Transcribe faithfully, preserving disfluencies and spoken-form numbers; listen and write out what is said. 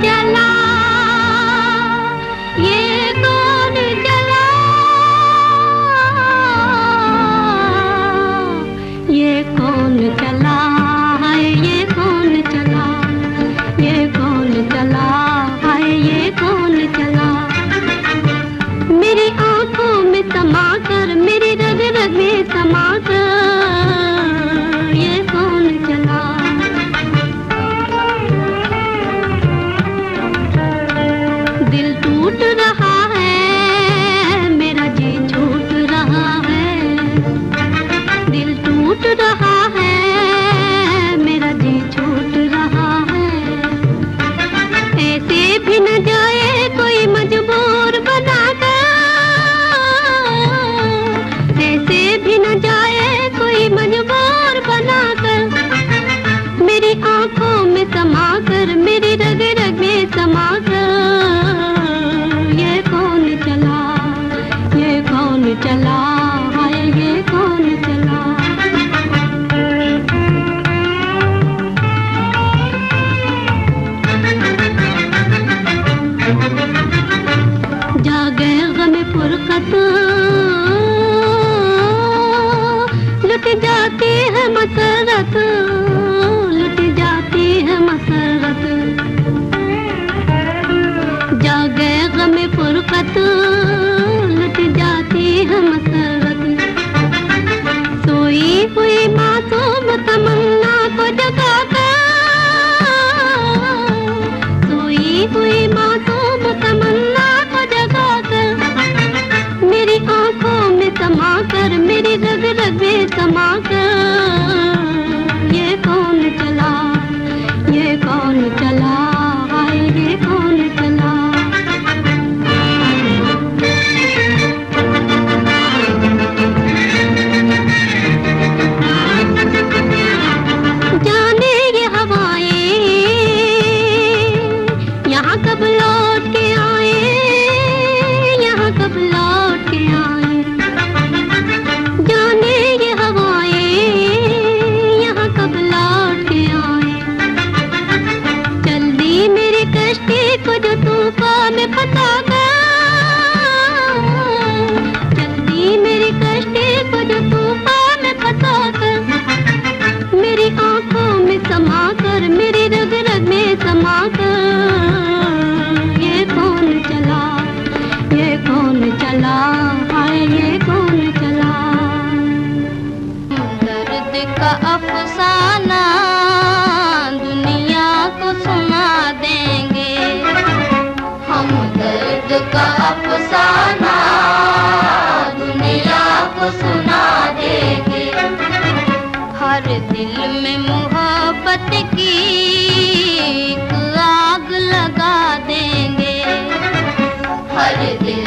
चला, ये कौन चला, ये कौन चला है, ये कौन चला, ये कौन चला है, ये कौन चला। मेरी आंखों में समा कर, मेरी रग रग में समा कर, ये कौन चला। दिल टूट रहा है, मेरा जी छूट रहा है, दिल टूट रहा है, मेरा जी छूट रहा है। ऐसे भी न जाए कोई मजबूर बनाकर, ऐसे भी न जाए कोई मजबूर बनाकर, मेरी आंखों में समा कर, मेरी रग रग में समा कर, ये कौन चला, ये कौन चला है, ये कौन चला। जागे गम फुरकत, लुट जाती है मसरत, लुट जाती है मसरत। जागे गम फुरकत, लुट जाती है मसरत। सोई हुई मासूम तमन्ना को जगा कर, सोई हुई मासूम तमन्ना को जगा कर, मेरी आंखों में समा कर, मेरी रग रग में समा कर, ये कौन चला, ये कौन चला है, ये कौन चला। जाने ये हवाएं यहाँ कब लौट के आए, यहाँ कब लौट के आए। जाने ये हवाएं यहाँ कब लौट के आए। चल दी मेरी कश्ती को जो तूफान में फंसा कर, चल दी मेरी कश्ती को जो तूफान में फंसा कर, मेरी आंखों में समा कर, मेरी रग रग में समा कर, ये कौन चला, ये कौन चला है, ये कौन चला। दर्द का अफसाना दुनिया को सुना देंगे, हम दर्द का अफसाना दुनिया को सुना देंगे। हर दिल में मोहब्बत की एक आग लगा देंगे, हर दिल